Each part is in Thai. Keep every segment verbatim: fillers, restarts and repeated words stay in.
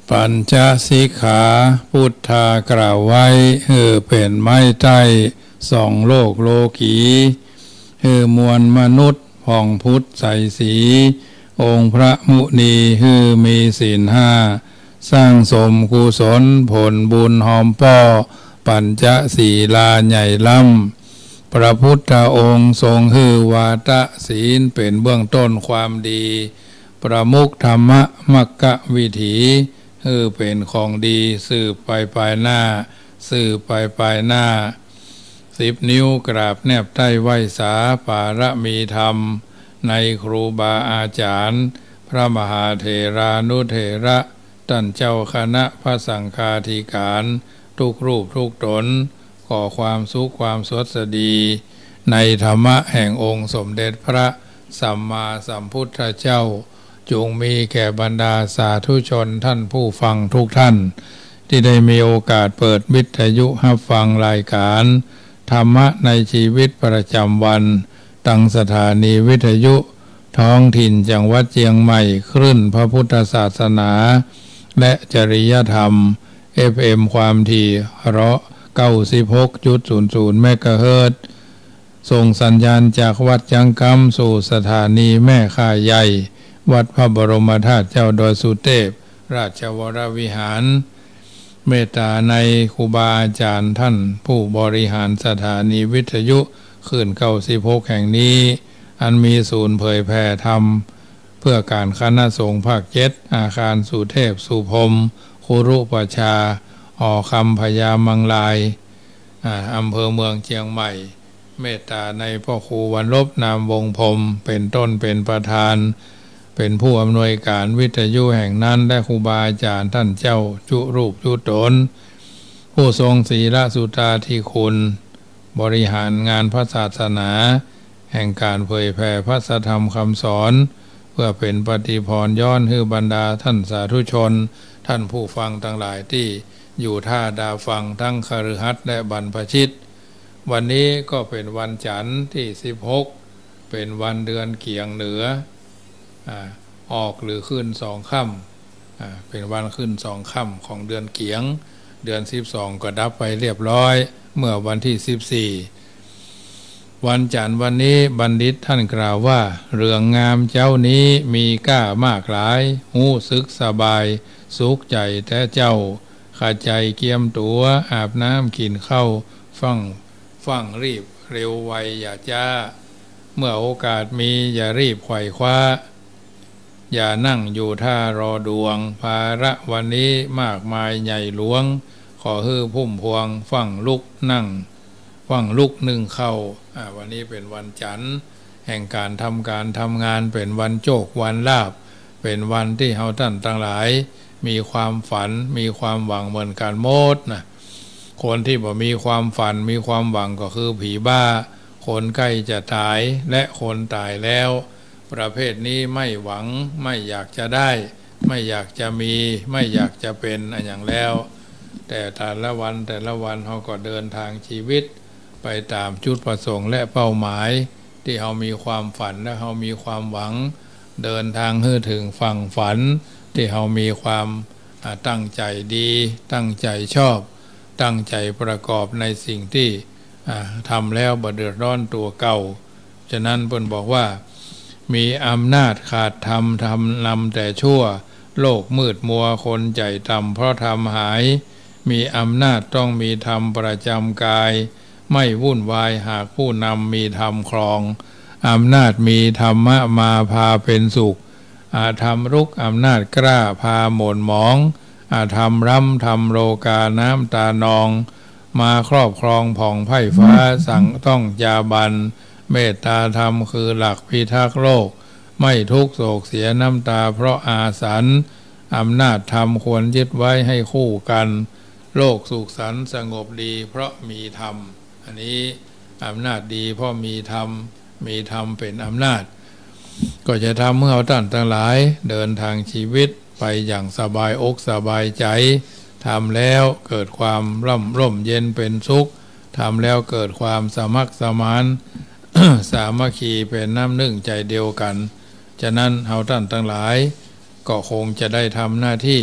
ปัญจสิกขาพุทธากล่าวไว้เฮือเป็นไม้ใต้สองโลกโลกีเฮือมวลมนุษย์ผ่องพุทธใสสีองค์พระมุนีฮือมีศีลห้าสร้างสมกุศลผลบุญหอมป้อปัญจศีลาใหญ่ล้ำพระพุทธองค์ทรงฮือวาทะศีลเป็นเบื้องต้นความดีประมุขธรรมมักกะวิถีฮือเป็นของดีสืบไปปลายหน้าสืบไปปลายหน้าสิบนิ้วกราบแนบใต้ไหวสาปารมีธรรมในครูบาอาจารย์พระมหาเถรานุเถระท่านเจ้าคณะพระสังฆาธิการทุกรูปทุกตนขอความสุขความสวัสดีในธรรมะแห่งองค์สมเด็จพระสัมมาสัมพุทธเจ้าจงมีแก่บรรดาสาธุชนท่านผู้ฟังทุกท่านที่ได้มีโอกาสเปิดวิทยุรับฟังรายการธรรมะในชีวิตประจำวันตั้งสถานีวิทยุท้องถิ่นจังหวัดเชียงใหม่คลื่นพระพุทธศาสนาและจริยธรรม เอฟ เอ็ม ความถี่เราะ เก้าสิบหกจุดศูนย์ศูนย์ เมกะเฮิรตซ์ส่งสัญญาณจากวัดจังกำสู่สถานีแม่ข่ายใหญ่วัดพระบรมธาตุเจ้าดอยสุเทพราชวรวิหารเมตตาในครูบาอาจารย์ท่านผู้บริหารสถานีวิทยุคลื่นเก้าสิบหกแห่งนี้อันมีศูนย์เผยแผ่ธรรมเพื่อการคณะสงฆ์ภาคเจ็ดอาคารสุเทพสุพรมคุรุประชาออคำพญามังลายอำเภอเมืองเชียงใหม่เมตตาในพ่อครูวันลบนามวงพรมเป็นต้นเป็นประธานเป็นผู้อำนวยการวิทยุแห่งนั้นและครูบาอาจารย์ท่านเจ้าจุรูปจุตนผู้ทรงศีลสุตาธิคุณบริหารงานพระศาสนาแห่งการเผยแผ่พระธรรมคำสอนเพื่อเป็นปฏิพรย้อนให้บรรดาท่านสาธุชนท่านผู้ฟังทั้งหลายที่อยู่ท่าดาวฟังทั้งคฤหัสถ์และบรรพชิตวันนี้ก็เป็นวันจันทร์ที่สิบหกเป็นวันเดือนเกียงเหนืออ่าออกหรือขึ้นสองค่ำอ่าเป็นวันขึ้นสองค่ำของเดือนเกียงเดือนสิบสองก็ดับไปเรียบร้อยเมื่อวันที่สิบสี่วันจันทร์วันนี้บัณฑิตท่านกล่าวว่าเรื่องงามเจ้านี้มีก้ามากหลายหู้สึกสบายสุขใจแต่เจ้าขาใจเกียมตัวอาบน้ำกินข้าวฟังฟังรีบเร็วไวอย่าจ้าเมื่อโอกาสมีอย่ารีบไขว่คว้าอย่านั่งอยู่ท่ารอดวงภาระวันนี้มากมายใหญ่หลวงขอฮือพุ่มพวงฟังลุกนั่งฟังลุกนึ่งเข้าวันนี้เป็นวันจันทร์แห่งการทำการทำงานเป็นวันโชควันลาภเป็นวันที่เฮาท่านทั้งหลายมีความฝันมีความหวังเหมือนกันหมดนะคนที่บ่มีความฝันมีความหวังก็คือผีบ้าคนใกล้จะตายและคนตายแล้วประเภทนี้ไม่หวังไม่อยากจะได้ไม่อยากจะมีไม่อยากจะเป็นอย่างแล้วแต่แต่ละวันแต่ละวันเขาก็เดินทางชีวิตไปตามจุดประสงค์และเป้าหมายที่เขามีความฝันและเขามีความหวังเดินทางให้ถึงฝั่งฝันที่เขามีความตั้งใจดีตั้งใจชอบตั้งใจประกอบในสิ่งที่ทำแล้วบ่เดือดร้อนตัวเก่าฉะนั้นเพิ่นบอกว่ามีอำนาจขาดธรรมทำนำแต่ชั่วโลกมืดมัวคนใจต่ำเพราะธรรมหายมีอำนาจต้องมีธรรมประจำกายไม่วุ่นวายหากผู้นำมีธรรมครองอำนาจมีธรรมะมาพาเป็นสุขอาธรรมรุกอำนาจกล้าพาหม่นหมองอาธรรมร่ำธรรมโลกาน้ำตานองมาครอบครองผ่องไพ่ฟ้าสั่งต้องจาบันเมตตาธรรมคือหลักพิทักษ์โลกไม่ทุกโศกเสียน้ำตาเพราะอาสันอำนาจธรรมควรยึดไว้ให้คู่กันโลกสุขสันต์สงบดีเพราะมีธรรมอันนี้อำนาจดีเพราะมีธรรมมีธรรมเป็นอำนาจก็จะทำเมื่อเราท่านทั้งหลายเดินทางชีวิตไปอย่างสบายอกสบายใจทำแล้วเกิดความร่มร่มเย็นเป็นสุขทำแล้วเกิดความสมัครสมาน สามัคคีเป็นน้ำหนึ่งใจเดียวกันฉะนั้นเราท่านทั้งหลายก็คงจะได้ทำหน้าที่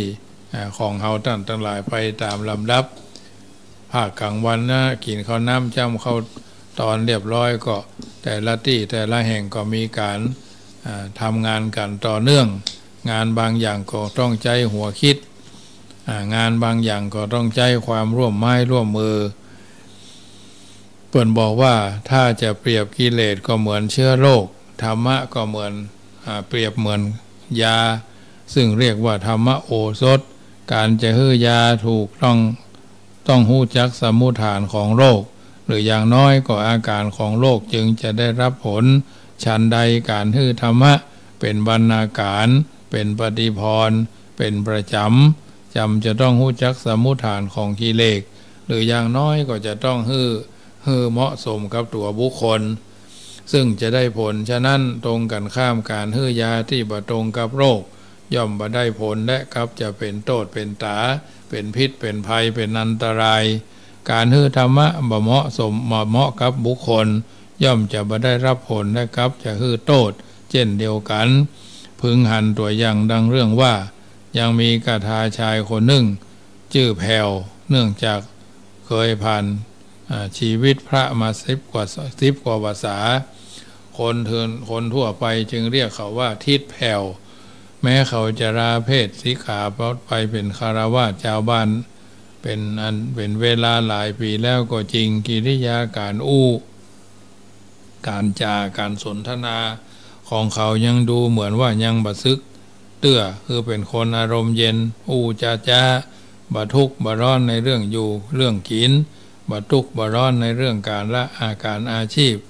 ของเฮาท่านทั้งหลายไปตามลำดับภาคกลางวันนะกินข้าวน้ำจ้ำเข้าตอนเรียบร้อยก็แต่ละที่แต่ละแห่งก็มีการทำงานกันต่อเนื่องงานบางอย่างก็ต้องใจหัวคิดงานบางอย่างก็ต้องใจความร่วมไม้ร่วมมือเปิ่นบอกว่าถ้าจะเปรียบกิเลสก็เหมือนเชื้อโรคธรรมะก็เหมือนเปรียบเหมือนยาซึ่งเรียกว่าธรรมโอสถการจะฮื้อยาถูกต้องต้องหู้จักสมุฏฐานของโรคหรืออย่างน้อยก็อาการของโรคจึงจะได้รับผลฉันใดการฮื้อธรรมะเป็นบรรณาการเป็นปฏิภรณ์เป็นประจำจำจะต้องหู้จักสมุฏฐานของกิเลสหรืออย่างน้อยก็จะต้องฮื้อฮื้อเหมาะสมกับตัวบุคคลซึ่งจะได้ผลฉะนั้นตรงกันข้ามการฮื้อยาที่บ่ตรงกับโรคย่อมบ่ได้ผลและครับจะเป็นโทษเป็นตาเป็นพิษเป็นภัยเป็นอันตรายการฮื้อธรรมะบ่เหมาะสมบ่เหมาะกับบุคคลย่อมจะบ่ได้รับผลและครับจะฮื้อโทษเช่นเดียวกันพึงหันตัวอย่างดังเรื่องว่ายังมีกทาชายคนหนึ่งชื่อแผ่วเนื่องจากเคยผ่านชีวิตพระมาสิบกว่าสิบกว่าภาษาคนเทินคนทั่วไปจึงเรียกเขาว่าทิศแผ่วแม้เขาจะราเพศสิกขาไปเป็นคารวะชาวบ้านเป็นอันเป็นเวลาหลายปีแล้วก็จริงกิริยาการอู้การจาการสนทนาของเขายังดูเหมือนว่ายังบะซึกเตื้อคือเป็นคนอารมณ์เย็นอู้จ้าจ้าบะทุกข์บะร้อนในเรื่องอยู่เรื่องกินบะทุกข์บะร้อนในเรื่องการละอาการอาชีพ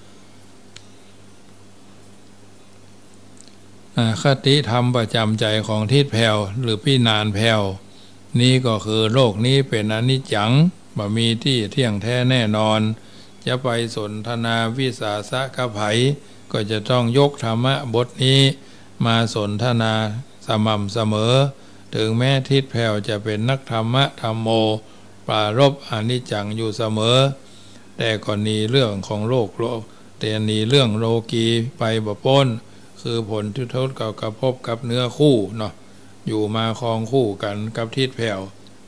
คติธรรมประจำใจของทิศแผ่วหรือพี่นานแผ่วนี้ก็คือโลกนี้เป็นอนิจจังบ่มีที่เที่ยงแท้แน่นอนจะไปสนทนาวิสาสะกับไผก็จะต้องยกธรรมะบทนี้มาสนทนาสม่ำเสมอถึงแม้ทิศแผ่วจะเป็นนักธรรมะธรรมโมปรารภอนิจจังอยู่เสมอแต่ก็หนีเรื่องของโลกโลกแต่หนีเรื่องโลกีไปบ่พ้นคือผลที่ทศกับกระพบกับเนื้อคู่เนาะอยู่มาครองคู่กันกับทิศแผ่ว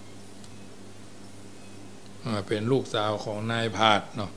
เป็นลูกสาวของนายพาดเนาะ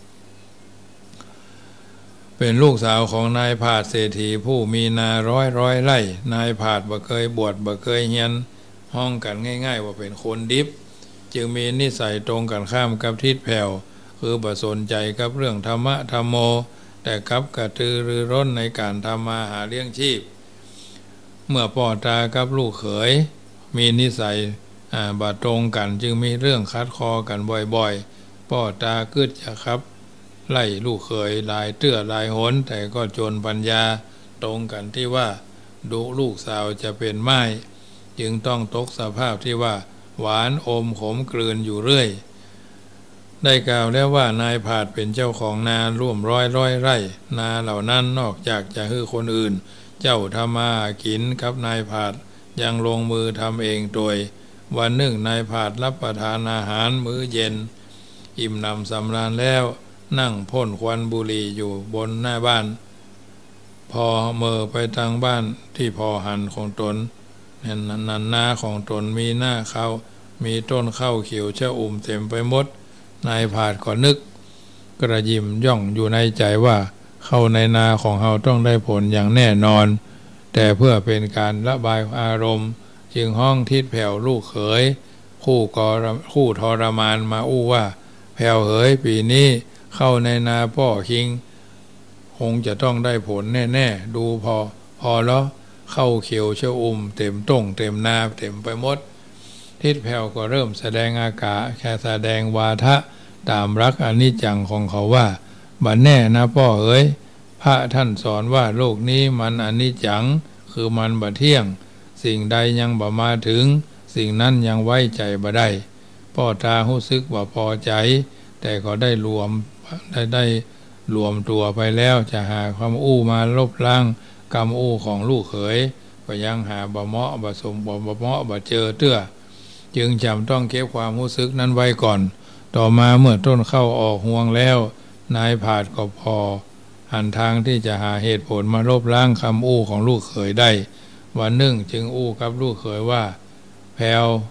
เป็นลูกสาวของนายพาดเศรษฐีผู้มีนาร้อยร้อยไร่นายพาดบ่เคยบวชบ่เคยเฮียนห้องกันง่ายๆว่าเป็นคนดิบจึงมีนิสัยตรงกันข้ามกับทิศแผ่วคือบ่สนใจกับเรื่องธรรมะธรรมโมแต่กับกระตือรือร้นในการทำมาหาเลี้ยงชีพเมื่อพ่อตากับลูกเขยมีนิสัยบาตรงกันจึงมีเรื่องคัดคอกันบ่อยๆพ่อตาគិតจะครับไล่ลูกเขยหลายเตื้อหลายหนแต่ก็จนปัญญาตรงกันที่ว่าดุลูกสาวจะเป็นไม้จึงต้องตกสภาพที่ว่าหวานอมขมกลืนอยู่เรื่อยได้กล่าวแล้วว่านายผาดเป็นเจ้าของนาร่วมร้อยร้อยไร่นาเหล่านั้นนอกจากจะให้คนอื่นเจ้าทำมากินกับนายผาดยังลงมือทำเองโดยวันหนึ่งนายผาดรับประทานอาหารมื้อเย็นอิ่มหนำสำราญแล้วนั่งพ่นควันบุหรี่อยู่บนหน้าบ้านพอเมื่อไปทางบ้านที่พอหันของตนเห็นนันนาของตนมีหน้าข้าวมีต้นข้าวเขียวชะอุ่มเต็มไปหมดนายผาดก็นึกกระยิมย่องอยู่ในใจว่าเข้าในนาของเขาต้องได้ผลอย่างแน่นอนแต่เพื่อเป็นการระบายอารมณ์จึงห้องทิศแผ่วลูกเขยคู่กอคู่ทรมานมาอู้ว่าแผ่วเอ๋ยปีนี้เข้าในนาพ่อคิงคงจะต้องได้ผลแน่ๆดูพอพอแล้วเข้าเขียวเชื่ออุ่มเต็มต้งเต็มนาเต็มไปหมดทิศแผ่วก็เริ่มแสดงอากาศแค่แสดงวาทะตามรักอนิจจังของเขาว่าบัดแน่นะพ่อเอ๋ยพระท่านสอนว่าโลกนี้มันอนิจจังคือมันบ่เที่ยงสิ่งใดยังบ่มาถึงสิ่งนั้นยังไว้ใจบ่ได้พ่อตารู้สึกว่าพอใจแต่ก็ได้รวมได้ได้รวมตัวไปแล้วจะหาความอู้มาลบล้างกรรมอู้ของลูกเขยก็ยังหาบ่เหมาะบ่สมบ่บ่เหมาะบ่เจอเตื้อจึงจำต้องเก็บความรู้สึกนั้นไว้ก่อนต่อมาเมื่อต้นเข้าออกห่วงแล้วนายผาดก็พอหันทางที่จะหาเหตุผลมาลบล้างคำอู้ของลูกเขยได้วันหนึ่งจึงอู้กับลูกเขยว่าแพว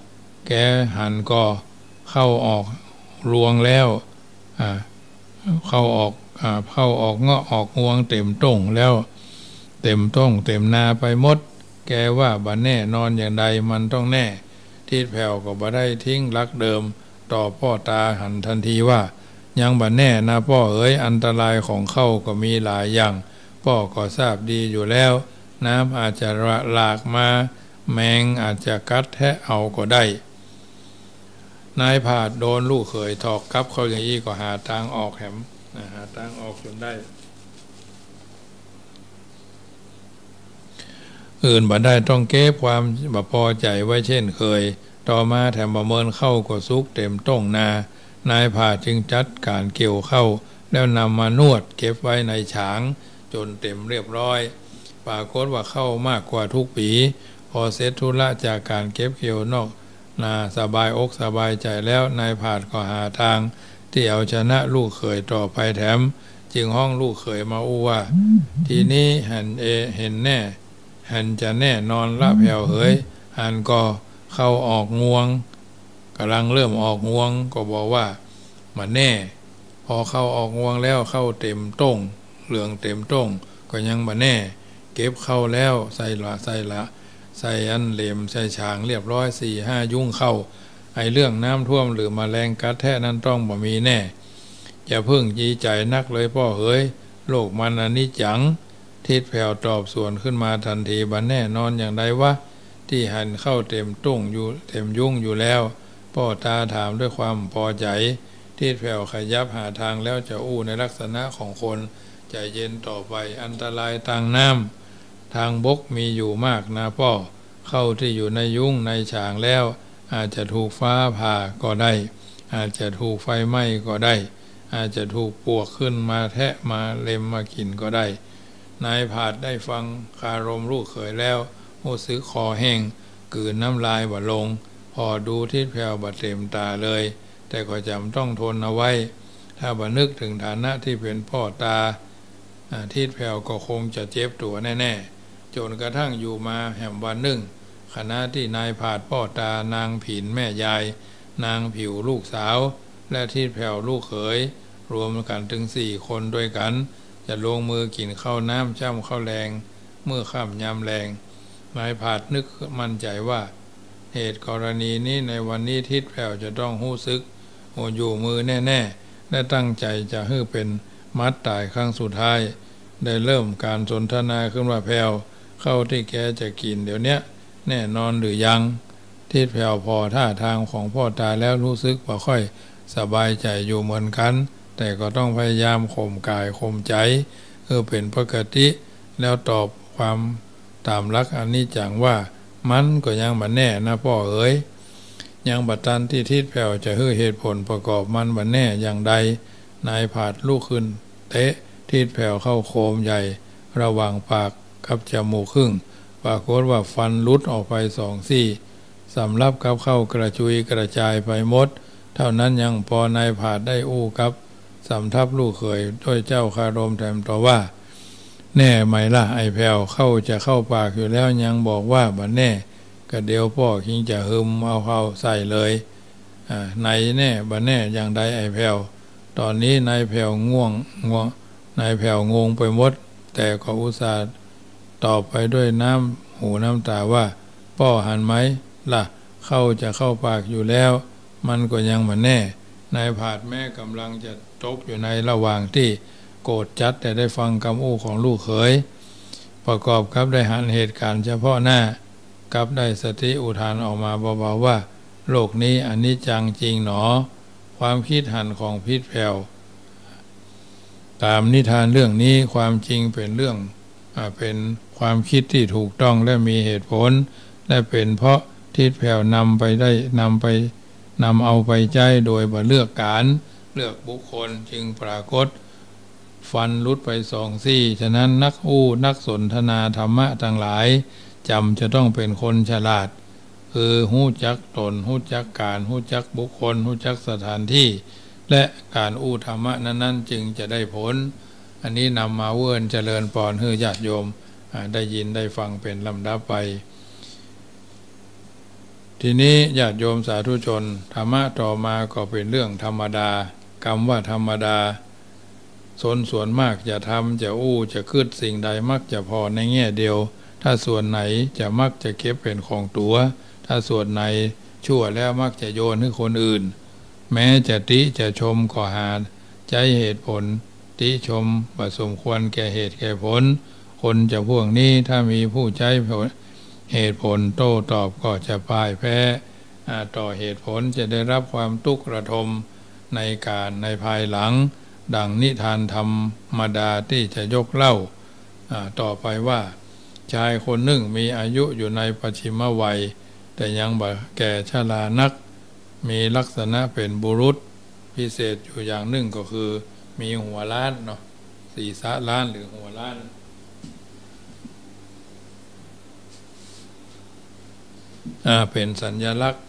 แกหันก็เข้าออกรวงแล้วอ่าเข้าออกอ่าเข้าออกเงาะออกงวงเต็มต้งแล้วเต็มต้งเต็มนาไปหมดแกว่าบ่แน่นอนอย่างใดมันต้องแน่ทิดแผ่วก็บ่ได้ทิ้งรักเดิมต่อพ่อตาหันทันทีว่ายังบ่แน่นะพ่อเอ๋ยอันตรายของเข้าก็มีหลายอย่างพ่อก็ทราบดีอยู่แล้วน้ำอาจจะหลากมาแมงอาจจะกัดแทะเอาก็ได้นายผาดโดนลูกเขยถอกกับเขาอย่างนี้ก็หาทางออกแหมหาทางออกจนได้อื่นบ่ได้ต้องเก็บความบ่พอใจไว้เช่นเคยต่อมาแถมประเมินเข้าก็ซุกเต็มต้งนานายผาจึงจัดการเกี่ยวเข้าแล้วนำมานวดเก็บไว้ในฉางจนเต็มเรียบร้อยปรากฏว่าเข้ามากกว่าทุกปีพอเสร็จธุระจากการเก็บเกี่ยวนอกนาสบายอกสบายใจแล้วนายผาดก็หาทางที่เอาชนะลูกเขยต่อไปแถมจึงห้องลูกเขยมาอู้ว่าทีนี้หันเอเห็นแน่หันจะแน่นอนละแผ่วเฮ้ยหันก็เข้าออกงวงกำลังเริ่มออกงวงก็บอกว่ามาแน่พอเข้าออกงวงแล้วเข้าเต็มต้งเหลืองเต็มต้งก็ยังมาแน่เก็บเข้าแล้วใส่ละใส่ละใส่อันเหลมใส่ฉางเรียบร้อยสี่ห้ายุ่งเข้าไอเรื่องน้ำท่วมหรือมแมลงกัดแทะนั้นต้องบ่มีแน่อย่าเพิ่งยีใจนักเลยพ่อเฮ้ยโลกมันอนิจจังทิดแผ่วตอบสวนขึ้นมาทันทีบันแน่นอนอย่างใดวะที่หันเข้าเต็มต้งอยู่เต็มยุ่งอยู่แล้วพ่อตาถามด้วยความพอใจทิดแผ่วขยับหาทางแล้วจะอู้ในลักษณะของคนใจเย็นต่อไปอันตรายทางน้ำทางบกมีอยู่มากนะพ่อเข้าที่อยู่ในยุ่งในฉางแล้วอาจจะถูกฟ้าผ่าก็ได้อาจจะถูกไฟไหม้ก็ได้อาจจะถูกปวกขึ้นมาแทะมาเล็มมากินก็ได้นายผาดได้ฟังคารมลูกเขยแล้วโอ้ซื้อคอแห้งกืนน้ำลายบ่ลงพอดูทิดแผ่วบ่เต็มตาเลยแต่ก็จำต้องทนเอาไว้ถ้าบ่นึกถึงฐานะที่เป็นพ่อตาทิดแผ่วก็คงจะเจ็บตัวแน่ๆจนกระทั่งอยู่มาแห่มวันหนึ่งขณะที่นายผาดพ่อตานางผินแม่ยายนางผิวลูกสาวและทิดแผ่วลูกเขยรวมกันถึงสี่คนด้วยกันจะลงมือกินข้าวน้ำจ้ำข้าวแรงเมื่อค่ำยามแรงนายผาดนึกมั่นใจว่าเหตุกรณีนี้ในวันนี้ทิดแผ่วจะต้องหู้ซึกโออยู่มือแน่ๆและตั้งใจจะให้เป็นมัดตายครั้งสุดท้ายได้เริ่มการสนทนาขึ้นว่าแผ่วเข้าที่แกจะกินเดี๋ยวนี้แน่นอนหรือยังทิดแผ่วพอท่าทางของพ่อตาแล้วรู้สึกว่าค่อยสบายใจอยู่เหมือนกันแต่ก็ต้องพยายามข่มกายข่มใจเพื่อเป็นปกติแล้วตอบความตามหลักอนิจจังว่ามันก็ยังบ่แน่นะพ่อเอ๋ยยังบัดตันที่ทิดแผ่วจะให้เหตุผลประกอบมันบ่แน่อย่างใดนายผาดลูกขึ้นเตะทิดแผ่วเข้าโคมใหญ่ระหว่างปากกับจมูกครึ่งปรากฏว่าฟันหลุดออกไปสองซี่สำรับกับเข้ากระจุยกระจายไปหมดเท่านั้นยังพอนายผาดได้อู้กับสำทับลูกเขยด้วยเจ้าคารมแถมต่อว่าแน่ไหมล่ะไอ้แผ่วเข้าจะเข้าปากอยู่แล้วยังบอกว่าบ่แน่ก็เดี๋ยวพ่อคิงจะหึมเอาเข้าใส่เลยอ่าไหนแน่บ่แน่อย่างใดไอ้แผ่วตอนนี้นายแผ่วง่วงง่วงนายแผ่วงงไปหมดแต่ก็อุตส่าห์ตอบไปด้วยน้ำหูน้ำตาว่าพ่อหันไหมล่ะเข้าจะเข้าปากอยู่แล้วมันก็ยังบ่แน่นายผาดแม่กำลังจะตกอยู่ในระหว่างที่โกรธจัดแต่ได้ฟังคำอู้ของลูกเขยประกอบกับได้หันเหตุการณ์เฉพาะหน้ากับได้สติอุทานออกมาเบาๆว่าโลกนี้อนิจจังจริงหนอความคิดหันของพิษแผ่วตามนิทานเรื่องนี้ความจริงเป็นเรื่องเป็นความคิดที่ถูกต้องและมีเหตุผลและเป็นเพราะทิดแผ่วนำไปได้นำไปนำเอาไปใจโดยบ่เลือกการเลือกบุคคลจึงปรากฏฟันลุดไปสองซี่ฉะนั้นนักอู้นักสนทนาธรรมะทั้งหลายจำจะต้องเป็นคนฉลาดคือหู้จักตนหู้จักการหู้จักบุคคลหู้จักสถานที่และการอู้ธรรมะนั้นๆจึงจะได้ผลอันนี้นำมาเวิร์นเจริญปอนให้ญาติโยมได้ยินได้ฟังเป็นลำดับไปทีทีนี้ญาติโยมสาธุชนธรรมะต่อมาก็เป็นเรื่องธรรมดากรรมว่าธรรมดาสนส่วนมากจะทำจะอู้จะคืดสิ่งใดมักจะพอในแง่เดียวถ้าส่วนไหนจะมักจะเก็บเป็นของตัวถ้าส่วนไหนชั่วแล้วมักจะโยนให้คนอื่นแม้จะติจะชมก็หาใจเหตุผลติชมว่าสมควรแก่เหตุแก่ผลคนจะพวกนี้ถ้ามีผู้ใจเหตุผลโต้ตอบก็จะพ่ายแพ้ต่อเหตุผลจะได้รับความทุกข์ระทมในการในภายหลังดังนิทานธรรมดาที่จะยกเล่าต่อไปว่าชายคนหนึ่งมีอายุอยู่ในปัจฉิมวัยแต่ยังบ่แก่ชรานักมีลักษณะเป็นบุรุษพิเศษอยู่อย่างหนึ่งก็คือมีหัวล้านเนาะศีรษะล้านหรือหัวล้านอ่าเป็นสัญลักษณ์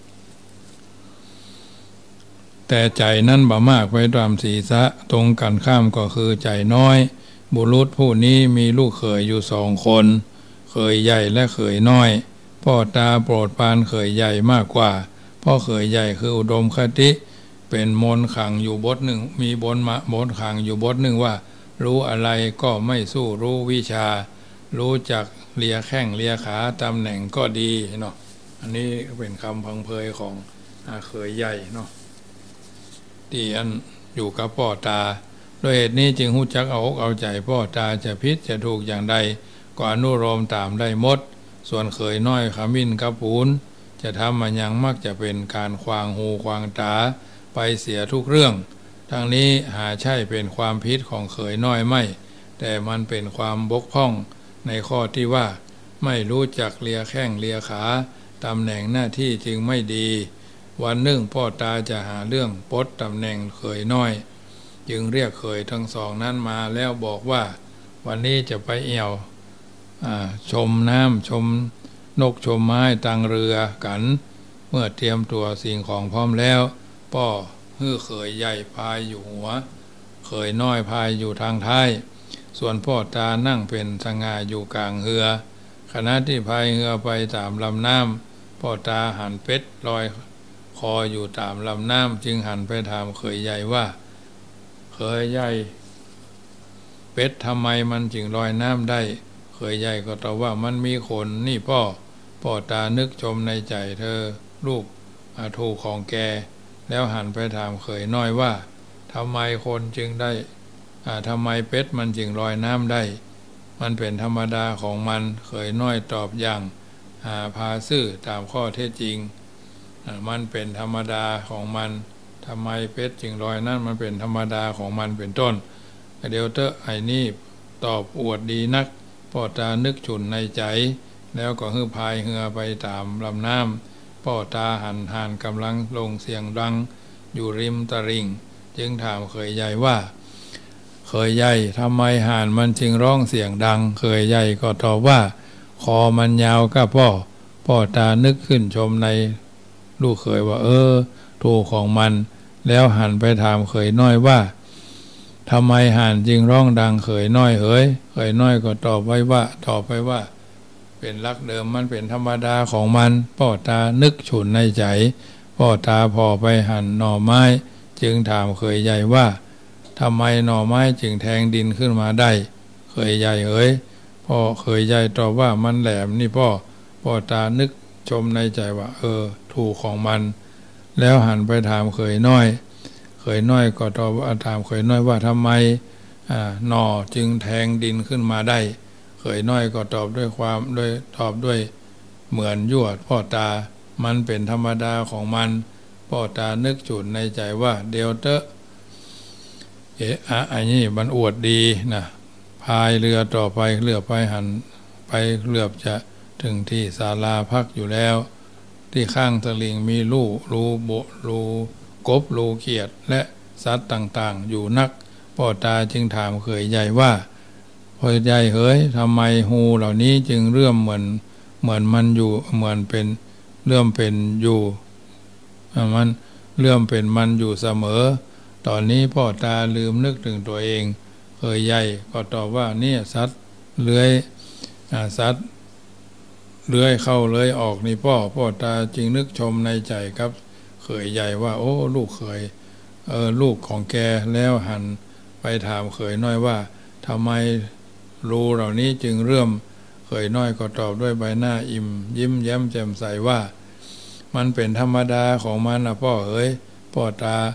แต่ใจนั้นบ่มากไว้ตามศีรษะตรงกันข้ามก็คือใจน้อยบุรุษผู้นี้มีลูกเขยอยู่สองคนเขยใหญ่และเขยน้อยพ่อตาโปรดปรานเขยใหญ่มากกว่าพ่อเขยใหญ่คืออุดมคติเป็นมนต์ขังอยู่บทหนึ่งมีบทมะมนต์ขังอยู่บทหนึ่งว่ารู้อะไรก็ไม่สู้รู้วิชารู้จักเลียแข้งเลียขาตำแหน่งก็ดีเนาะอันนี้เป็นคำพังเพยของอาเขยใหญ่เนาะที่อันอยู่กับพ่อตาโดยเหตุนี้จึงหู้จักเอาอกเอาใจพ่อตาจะพิษจะถูกอย่างใดก็อนุโลมตามได้หมดส่วนเขยน้อยขมิ้นกระปูนจะทำมันยังมักจะเป็นการควางหูควางตาไปเสียทุกเรื่องทั้งนี้หาใช่เป็นความพิษของเขยน้อยไม่แต่มันเป็นความบกพร่องในข้อที่ว่าไม่รู้จักเลียแข้งเลียขาตำแหน่งหน้าที่จึงไม่ดีวันหนึ่งพ่อตาจะหาเรื่องปลดตำแหน่งเขยน้อยจึงเรียกเขยทั้งสองนั้นมาแล้วบอกว่าวันนี้จะไปเอี่ยวชมน้ำชมนกชมไม้ตังเรือกันเมื่อเตรียมตัวสิ่งของพร้อมแล้วพ่อฮื้อเขยใหญ่พายอยู่หัวเขยน้อยพายอยู่ทางท้ายส่วนพ่อตานั่งเป็นสง่าอยู่กลางเรือขณะที่พายเรือไปตามลำน้ำพ่อตาหันเป็ดลอยคออยู่ตามลำน้ำจึงหันไปถามเขยใหญ่ว่าเขยใหญ่เป็ดทำไมมันจึงลอยน้ำได้เขยใหญ่ก็ตอบว่ามันมีขนนี่พ่อพ่อตานึกชมในใจเธอลูกอาถูกของแกแล้วหันไปถามเขยน้อยว่าทำไมคนจึงได้อ่าทำไมเป็ดมันจึงลอยน้ำได้มันเป็นธรรมดาของมันเขยน้อยตอบอย่างหาพาซื่อตามข้อเท็จจริงมันเป็นธรรมดาของมันทำไมเป็ดจึงลอยนั่นมันเป็นธรรมดาของมันเป็นต้นเดี๋ยวเตอไอ้นี่ตอบอวดดีนักพ่อตานึกฉุนในใจแล้วก็ฮือพายเรือไปตามลำน้ำพ่อตาหันหันกำลังลงเสียงดังอยู่ริมตลิ่งจึงถามเขยใหญ่ว่าเขยใหญ่ทำไมห่านมันจึงร้องเสียงดังเขยใหญ่ก็ตอบว่าคอมันยาวก็พ่อพ่อตานึกขึ้นชมในลูกเขยว่าเออถูกของมันแล้วหันไปถามเขยน้อยว่าทำไมห่านจึงร้องดังเขยน้อยเฮ้ยเขยน้อยก็ตอบไว้ว่าตอบไปว่าเป็นลักเดิมมันเป็นธรรมดาของมันพ่อตานึกฉุนในใจพ่อตาพอไปหั่นหน่อไม้จึงถามเขยใหญ่ว่าทำไมหน่อไม้จึงแทงดินขึ้นมาได้เขยใหญ่เอ๋ยพ่อเขยใหญ่ตอบว่ามันแหลมนี่พ่อพ่อตานึกชมในใจว่าเออถูกของมันแล้วหันไปถามเขยน้อยเขยน้อยก็ตอบว่าถามเขยน้อยว่าทำไมอ่าหน่อจึงแทงดินขึ้นมาได้เขยน้อยก็ตอบด้วยความด้วยตอบด้วยเหมือนยั่วพ่อตามันเป็นธรรมดาของมันพ่อตานึกฉุนในใจว่าเดี๋ยวเตอะเอ๊ะอะไอ้นี่มันอวดดีนะพายเรือต่อไปเรือไปหันไปเรือจะถึงที่ศาลาพักอยู่แล้วที่ข้างตลิ่งมีลู่รูโบรูกบรูเขียดและสัตว์ต่างๆอยู่นักพ่อตาจึงถามเขยใหญ่ว่าพ่อใหญ่เฮ้ยทำไมหูเหล่านี้จึงเรื่อมเหมือนเหมือนมันอยู่เหมือนเป็นเรื่อมเป็นอยู่มันเรื่อมเป็นมันอยู่เสมอตอนนี้พ่อตาลืมนึกถึงตัวเองเขยใหญ่ก็ตอบว่าเนี่ยสัตว์เลื้อยสัตว์เลื้อยเข้าเลื้อยออกนี่พ่อพ่อตาจึงนึกชมในใจครับเขยใหญ่ว่าโอ้ลูกเขยเออลูกของแกแล้วหันไปถามเขยน้อยว่าทำไมรูเหล่านี้จึงเรื่มเขยน้อยก็ตอบด้วยใบหน้าอิ่มยิ้มแย้มแจ่มใสว่ามันเป็นธรรมดาของมันนะพ่อเอ๋ยพ่อตา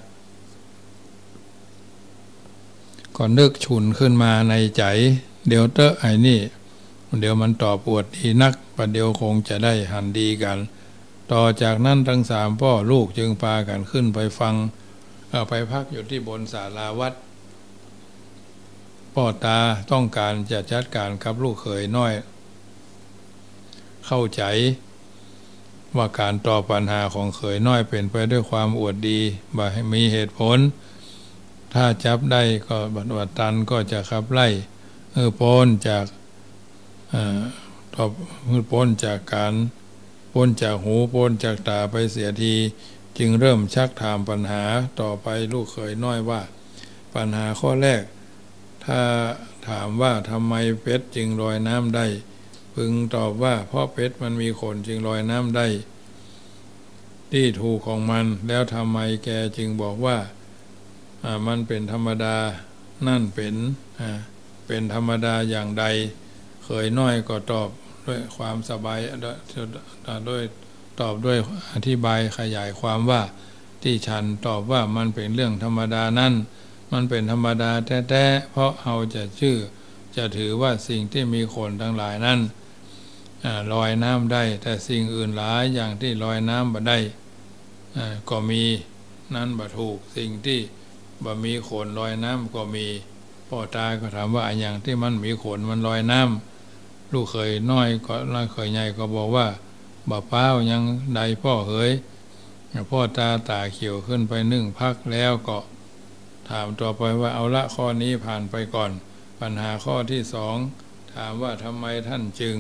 ก็นึกฉุนขึ้นมาในใจเดี๋ยวเตอะไอ้นี่เดี๋ยวมันตอบอวดดีนักประเดี๋ยวคงจะได้หันดีกันต่อจากนั้นทั้งสามพ่อลูกจึงพากันขึ้นไปฟังเอาไปพักอยู่ที่บนศาลาวัดพ่อตาต้องการจะจัดการกับลูกเขยน้อยเข้าใจว่าการตอบปัญหาของเขยน้อยเป็นไปด้วยความอวดดีบ่ให้มีเหตุผลถ้าจับได้ก็บัดวัดตันก็จะขับไล่เออพ้นจากตอบพ้นจากการพ้นจากหูพ้นจากตาไปเสียทีจึงเริ่มชักถามปัญหาต่อไปลูกเขยน้อยว่าปัญหาข้อแรกถ้าถามว่าทำไมเป็ดจึงลอยน้ำได้พึงตอบว่าเพราะเป็ดมันมีขนจึงลอยน้ำได้ที่ถูกของมันแล้วทำไมแกจึงบอกว่าอ่ามันเป็นธรรมดานั่นเป็นอ่าเป็นธรรมดาอย่างใดเขยน้อยก็ตอบด้วยความสบายด้วยตอบด้วยอธิบายขยายความว่าที่ฉันตอบว่ามันเป็นเรื่องธรรมดานั่นมันเป็นธรรมดาแท้ๆเพราะเอาจะชื่อจะถือว่าสิ่งที่มีขนทั้งหลายนั้นลอยน้ำได้แต่สิ่งอื่นหลายอย่างที่ลอยน้ำบ่ได้ก็มีนั่นบ่ถูกสิ่งที่บ่มีขนลอยน้ำก็มีพ่อตาก็ถามว่าอย่างที่มันมีขนมันลอยน้ำลูกเคยน้อยก็น้อยเคยใหญ่ก็บอกว่าบ่เป้ายังใดพ่อเอ๋ยพ่อตาตาเขียวขึ้นไปนึ่งพักแล้วก็ถามต่อไปว่าเอาละข้อนี้ผ่านไปก่อนปัญหาข้อที่สองถามว่าทำไมท่านจึง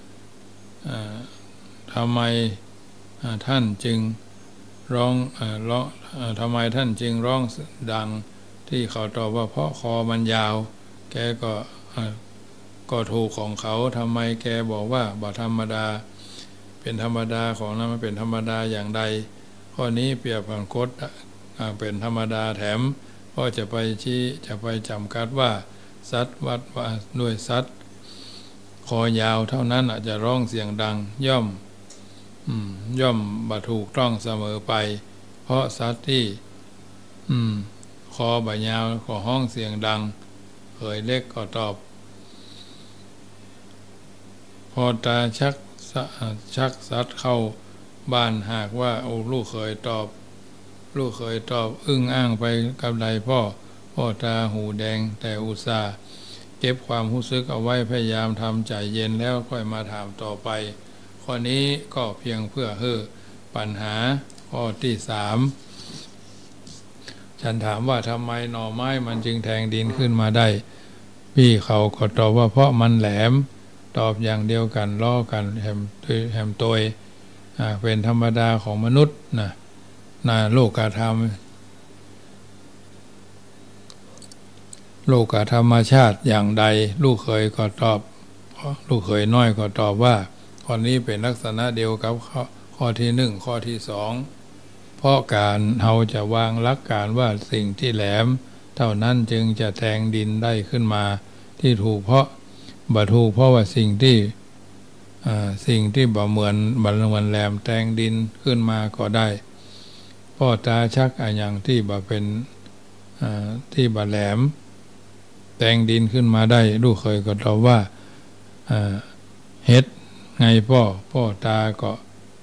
ทำไมท่านจึงร้องร้องทำไมท่านจึงร้องดังที่เขาตอบว่าเพราะคอมันยาวแกก็ก็ถูกของเขาทำไมแกบอกว่าบ่ธรรมดาเป็นธรรมดาของนั้นมันเป็นธรรมดาอย่างใดข้อนี้เปรียบกับคดเป็นธรรมดาแถมก็จะไปชี้จะไปจำกัดว่าสัตว์วัดว่าด้วยสัตว์คอยาวเท่านั้นอาจจะร้องเสียงดังย่อมย่อมบ่ถูกต้องเสมอไปเพราะสัตว์ที่คอบ่ยาวก็ห้องเสียงดังเขยเล็กก็ตอบพอตาชักชักสัตว์เข้าบ้านหากว่าโอ้ลูกเคยตอบลูกเคยตอบอึ้งอ้างไปกับใดพ่อพ่อตาหูแดงแต่อุตส่าห์เก็บความรู้สึกเอาไว้พยายามทำใจเย็นแล้วค่อยมาถามต่อไปข้อนี้ก็เพียงเพื่อเฮ้อปัญหาข้อที่สามฉันถามว่าทำไมหน่อไม้มันจึงแทงดินขึ้นมาได้พี่เขาก็ตอบว่าเพราะมันแหลมตอบอย่างเดียวกันล้อกันแหมแหมตัวเป็นธรรมดาของมนุษย์นะนะโลกธรรมโลกธรรมชาติอย่างใดลูกเคยก็ตอบลูกเคยน้อยก็ตอบว่าข้อนี้เป็นลักษณะเดียวกับข้อข้อที่หนึ่งข้อที่สองเพราะการเราจะวางหลักการว่าสิ่งที่แหลมเท่านั้นจึงจะแทงดินได้ขึ้นมาที่ถูกเพราะบ่ถูกเพราะว่าสิ่งที่สิ่งที่บ่เหมือนบ่เหมือนแหลมแทงดินขึ้นมาก็ได้พ่อตาชักอย่างที่บ่เป็นที่บ่แหลมแทงดินขึ้นมาได้ลูกเคยก็ตอบว่าเฮ็ดไงพ่อพ่อตาก็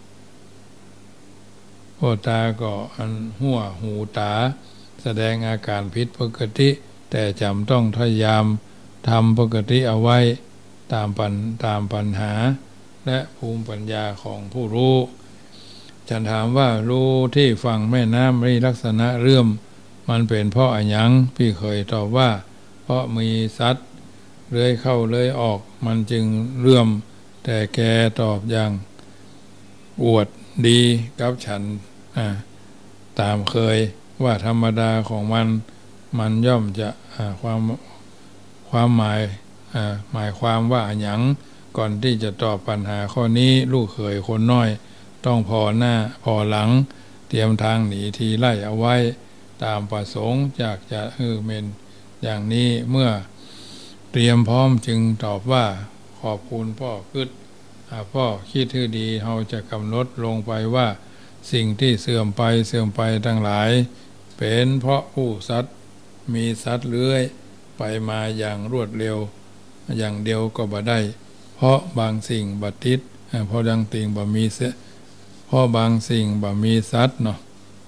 พ่อตาก็อันหัวหูตาแสดงอาการผิดปกติแต่จำต้องพยายามทำปกติเอาไว้ตามปัญตามปัญหาและภูมิปัญญาของผู้รู้ฉันถามว่ารู้ที่ฝั่งแม่น้ำมีลักษณะเรื่อมมันเป็นเพราะอะไรยังพี่เคยตอบว่าเพราะมีสัตว์เลื้อยเข้าเลื้อยออกมันจึงเรื่อมแต่แกตอบอย่างอวดดีกับฉันตามเคยว่าธรรมดาของมันมันย่อมจะความความหมายหมายความว่าหยังก่อนที่จะตอบปัญหาข้อนี้ลูกเขยคนน้อยต้องพอหน้าพอหลังเตรียมทางหนีทีไล่เอาไว้ตามประสงค์จากจะฮือเมนอย่างนี้เมื่อเตรียมพร้อมจึงตอบว่าขอบคุณพ่อคิดพ่อคิดที่ดีเราจะกำหนดลงไปว่าสิ่งที่เสื่อมไปเสื่อมไปทั้งหลายเป็นเพราะผู้สัตว์มีสัตว์เลื้อยไปมาอย่างรวดเร็วอย่างเดียวก็บ่ได้เพราะบางสิ่งบัดติดเพราะบางสิ่งบ่มีเสเพราะบางสิ่งบ่มีสัตว์เนาะ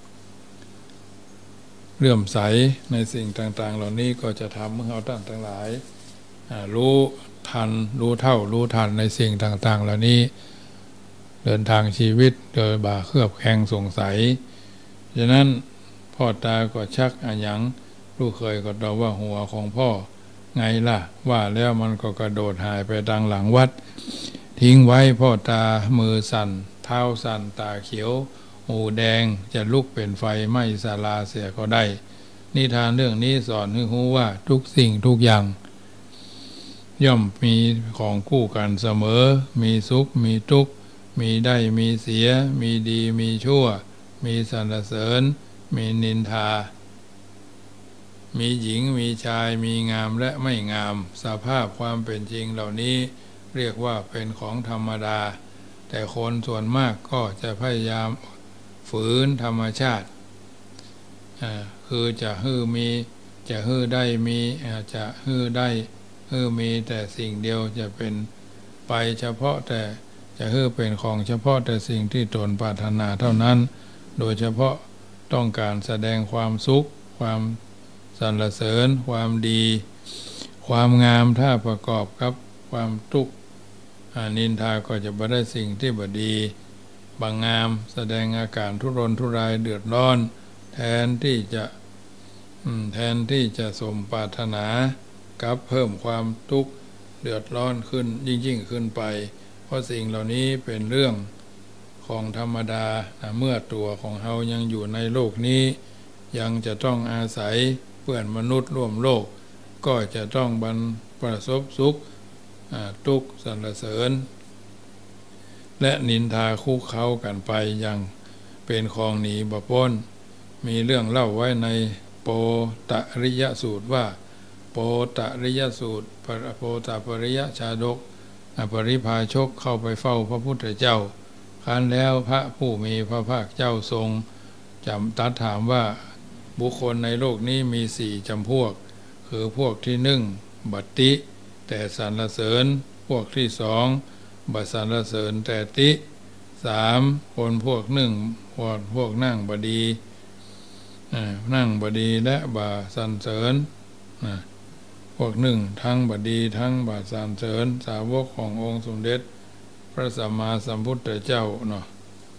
เลื่อมใสในสิ่งต่างๆเหล่านี้ก็จะทำให้เราท่านทั้งหลายรู้ทันรู้เท่ารู้ทันในสิ่งต่างๆเหล่านี้เดินทางชีวิตโดยบ่าเครือบแคลงสงสัยฉะนั้นพ่อตาก็ชักอันหยังลูกเคยก็ตอบว่าหัวของพ่อไงล่ะว่าแล้วมันก็กระโดดหายไปทางหลังวัดทิ้งไว้พ่อตามือสั่นเท้าสั่นตาเขียวหูแดงจะลุกเป็นไฟไหม้ศาลาเสียก็ได้นิทานเรื่องนี้สอนให้รู้ว่าทุกสิ่งทุกอย่างย่อมมีของคู่กันเสมอมีสุขมีทุกข์มีได้มีเสียมีดีมีชั่วมีสรรเสริญมีนินทามีหญิงมีชายมีงามและไม่งามสภาพความเป็นจริงเหล่านี้เรียกว่าเป็นของธรรมดาแต่คนส่วนมากก็จะพยายามฝืนธรรมชาติคือจะฮื้อมีจะฮื้อได้มีจะฮื้อได้ฮื้อมีแต่สิ่งเดียวจะเป็นไปเฉพาะแต่จะฮื้อเป็นของเฉพาะแต่สิ่งที่ตนปรารถนาเท่านั้นโดยเฉพาะต้องการแสดงความสุขความสรรเสริญความดีความงามถ้าประกอบกับความทุกข์นินทาก็จะบ่ได้สิ่งที่บ่ดีบางงามแสดงอาการทุรนทุรายเดือดร้อนแทนที่จะแทนที่จะสมปรารถนากับเพิ่มความทุกข์เดือดร้อนขึ้นยิ่งยิ่งขึ้นไปเพราะสิ่งเหล่านี้เป็นเรื่องของธรรมดาเมื่อตัวของเรายังอยู่ในโลกนี้ยังจะต้องอาศัยเพื่อนมนุษย์ร่วมโลกก็จะต้องบรรประสบสุขทุกข์สรรเสริญและนินทาคุกเข้ากันไปอย่างเป็นของหนีบ่พ้นมีเรื่องเล่าไว้ในโปตริยสูตรว่าโปตริยสูตรโปตปริยชาดกปริพาชกเข้าไปเฝ้าพระพุทธเจ้าครั้นแล้วพระผู้มีพระภาคเจ้าทรงจำตรัสถามว่าบุคคลในโลกนี้มีสี่จำพวกคือพวกที่หนึ่งบัตติแต่สรรเสริญพวกที่สองบัตสรรเสริญแต่ติสามคนพวกหนึ่งพวกพวกนั่งบดีนั่งบดีและบาสรรเสริญพวกหนึ่งทั้งบดีทั้งบาสรรเสริญสาวกขององค์สมเด็จพระสัมมาสัมพุทธเจ้าเนาะ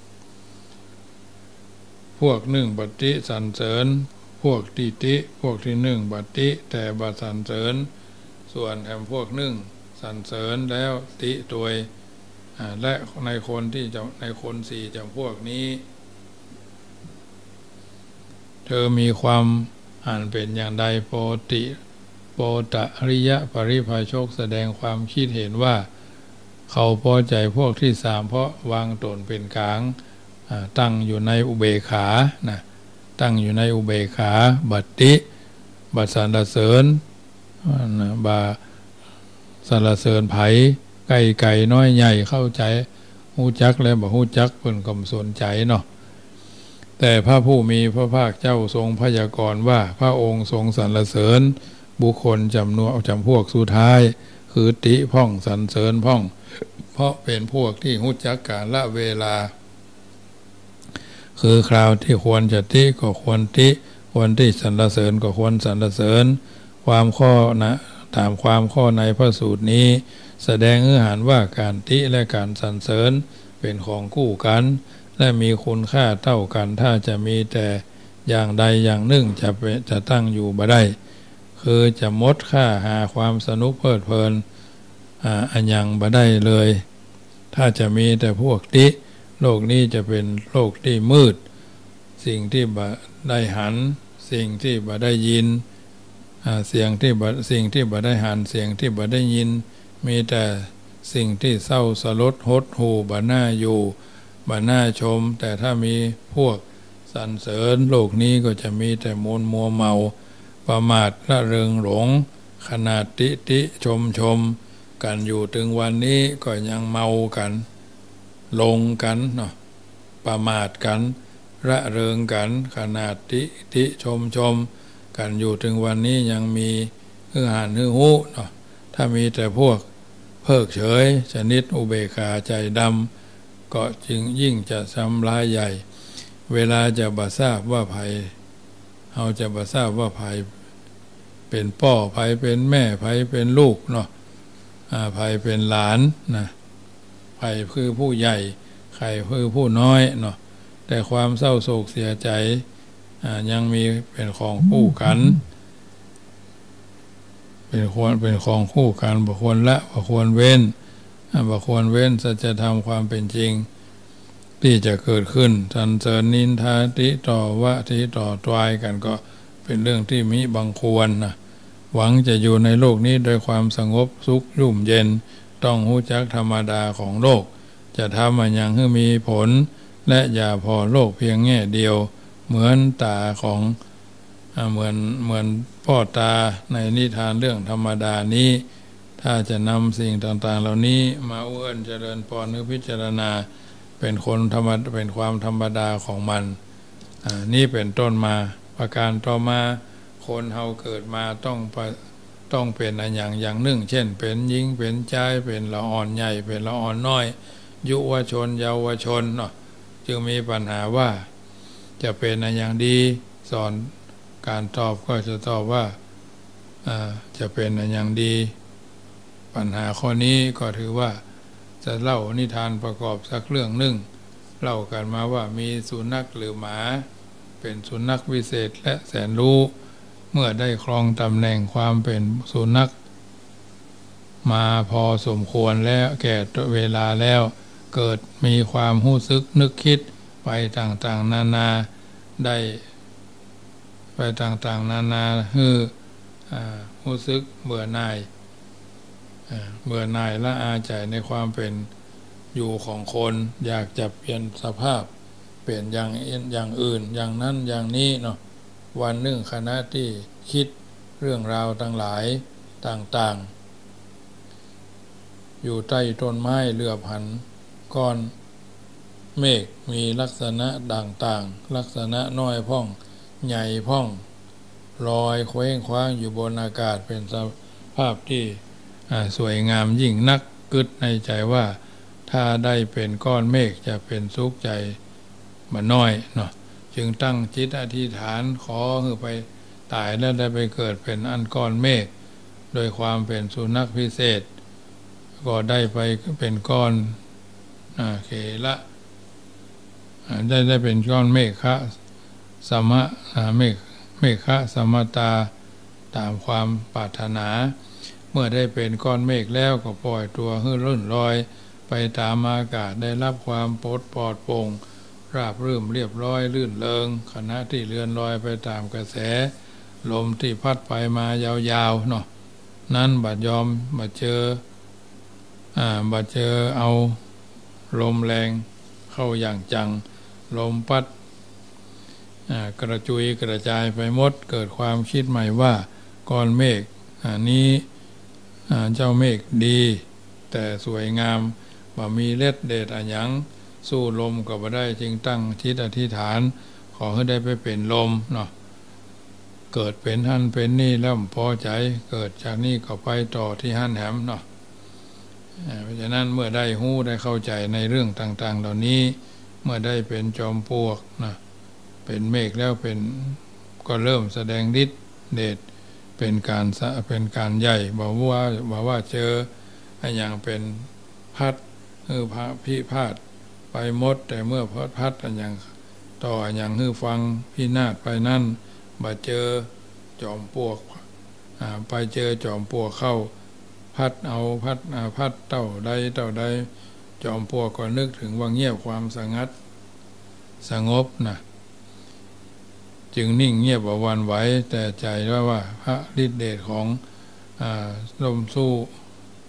พวกหนึ่งบัตติสรรเสริญพวกติติพวกที่หนึ่งบัตติแต่บาสรรเสริญส่วนแถมพวกหนึ่งสรรเสริญแล้วติตัวยและในคนที่จะในคนสี่จำพวกนี้เธอมีความอ่านเป็นอย่างใดโปติโปตริยปริภาชกแสดงความคิดเห็นว่าเขาพอใจพวกที่สามเพราะวางตนเป็นกลางตั้งอยู่ในอุเบกขานะตั้งอยู่ในอุเบกขาบัตติบัตสรรเสริญบาสรรเสริญไผไก่ไก่น้อยใหญ่เข้าใจหูจักและบ่หูจักเพิ่นก็สนใจเนาะแต่พระผู้มีพระภาคเจ้าทรงพยากรณ์ว่าพระองค์ทรงสรรเสริญบุคคลจำนวนจำพวกสุดท้ายคือติพ่องสรรเสริญพ่องเพราะเป็นพวกที่หูจักกาลเวลาคือคราวที่ควรจะติก็ควรติควรที่สรรเสริญก็ควรสรรเสริญความข้อนะตามความข้อในพระสูตรนี้แสดงให้เห็นว่าการติและการสรรเสริญเป็นของคู่กันและมีคุณค่าเท่ากันถ้าจะมีแต่อย่างใดอย่างหนึ่งจะจะตั้งอยู่บ่ได้คือจะมดค่าหาความสนุกเพลิดเพลินอ่าอันยังบ่ได้เลยถ้าจะมีแต่พวกติโลกนี้จะเป็นโลกที่มืดสิ่งที่บ่ได้หันสิ่งที่บ่ได้ยินเสียงที่บ่สิ่งที่บ่ได้หันเสียงที่บ่ได้ยินมีแต่สิ่งที่เศร้าสลดหดหู่บ่น่าอยู่บ่น่าชมแต่ถ้ามีพวกสรรเสริญโลกนี้ก็จะมีแต่มนมัวเมาประมาทละเริงหลงขนาดติติชมชมกันอยู่ถึงวันนี้ก็ยังเมากันลงกันเนาะประมาทกันระเริงกันขนาดติติชมชมกันอยู่ถึงวันนี้ยังมีฮือหานฮือหูเนาะถ้ามีแต่พวกเพิกเฉยชนิดอุเบกขาใจดำก็จึงยิ่งจะทำร้ายใหญ่เวลาจะบัทราบว่าภัยเราจะบัทราบว่าภัยเป็นพ่อภัยเป็นแม่ภัยเป็นลูกเนาะภัยเป็นหลานนะภัยคือผู้ใหญ่ใครคือผู้น้อยเนาะแต่ความเศร้าโศกเสียใจยังมีเป็นของคู่กันเป็นควรเป็นของคู่กันบุคคลละบุคคลเว้นบุคคลเว้นสัจธรรมความเป็นจริงที่จะเกิดขึ้นสรรเสริญนินทาติต่อวะติต่อตวายกันก็เป็นเรื่องที่มิบังควรนะหวังจะอยู่ในโลกนี้โดยความสงบสุขร่มเย็นต้องรู้จักธรรมดาของโลกจะทำมันยังให้มีผลและอย่าพอโลกเพียงแง่เดียวเหมือนตาของเหมือนเหมือนพ่อตาในนิทานเรื่องธรรมดานี้ถ้าจะนำสิ่งต่างๆเหล่านี้มาเอื้อนเจริญพรหรือพิจารณาเป็นคนธรรมเป็นความธรรมดาของมันนี่เป็นต้นมาประการต่อมาคนเฮาเกิดมาต้องต้องเป็นอย่างอย่างหนึ่งเช่นเป็นหญิงเป็นชายเป็นละอ่อนใหญ่เป็นละอ่อนน้อยยุวชนเยาวชนเนาะจึงมีปัญหาว่าจะเป็นอย่างดีสอนการตอบก็จะตอบว่าจะเป็นอย่างดีปัญหาข้อนี้ก็ถือว่าจะเล่านิทานประกอบสักเรื่องหนึ่งเล่ากันมาว่ามีสุนัขหรือหมาเป็นสุนัขวิเศษและแสนรู้เมื่อได้ครองตำแหน่งความเป็นสุนัขมาพอสมควรแล้วแก่เวลาแล้วเกิดมีความรู้สึกนึกคิดไปต่างๆนานาได้ไปต่างๆนานาคือรู้สึกเบื่อหน่ายเบื่อหน่ายละอาใจในความเป็นอยู่ของคนอยากจะเปลี่ยนสภาพเปลี่ยนอย่างอย่างอื่นอย่างนั้นอย่างนี้เนาะวันหนึ่งขณะที่คิดเรื่องราวทั้งหลายต่างๆอยู่ใต้ต้นไม้เลือบหันก้อนเมฆมีลักษณะต่างๆลักษณะน้อยพ่องใหญ่พ่องลอยเคว้งคว้างอยู่บนอากาศเป็นสภาพที่สวยงามยิ่งนักกึดในใจว่าถ้าได้เป็นก้อนเมฆจะเป็นสุขใจมาน้อยเนาะจึงตั้งจิตอธิษฐานขอให้ไปตายแล้วได้ไปเกิดเป็นอันก้อนเมฆโดยความเป็นสุนัขพิเศษก็ได้ไปเป็นก้อนเขละได้ได้เป็นก้อนเมฆคะสมะเมฆเมฆคะสมตาตามความปรารถนาเมื่อได้เป็นก้อนเมฆแล้วก็ปล่อยตัวให้ลื่นลอยไปตามอากาศได้รับความปลดปลอดโปร่งราบรื่นเรียบร้อยลื่นเริงขณะที่เลื่อนลอยไปตามกระแสลมที่พัดไปมายาวๆเนาะนั้นบัดยอมบัดเจออ่าบัดเจอเอาลมแรงเข้าอย่างจังลมพัดกระจุยกระจายไปหมดเกิดความคิดใหม่ว่าก้อนเมฆอันนี้เจ้าเมฆดีแต่สวยงามบ่มีฤทธิ์เดชอันหยังสู้ลมก็บ่ได้จึงตั้งจิตอธิษฐานขอให้ได้ไปเป็นลมเนาะเกิดเป็นหั่นเป็นนี่แล้วพอใจเกิดจากนี่ก็ไปต่อที่หั่นแหมเนาะเพราะฉะนั้นเมื่อได้ฮู้ได้เข้าใจในเรื่องต่างๆเหล่านี้เมื่อได้เป็นจอมปลวกนะเป็นเมฆแล้วเป็นก็เริ่มแสดงฤทธิ์เดชเป็นการเป็นการใหญ่บอกว่าบอกว่าเจออย่างเป็นพัดฮือพระพิพาทไปหมดแต่เมื่อพัดพัดอย่างต่ออย่างฮือฟังพินาศไปนั่นมาเจอจอมปลวกไปเจอจอมปลวกเข้าพัดเอาพัดพัดเต่าใดเต่าใดจอมปลวกก็นึกถึงว่าเงียบความสงัดสงบนะจึงนิ่งเงียบว่าวันไหวแต่ใจว่าว่าพระฤทธิเดชของลมสู้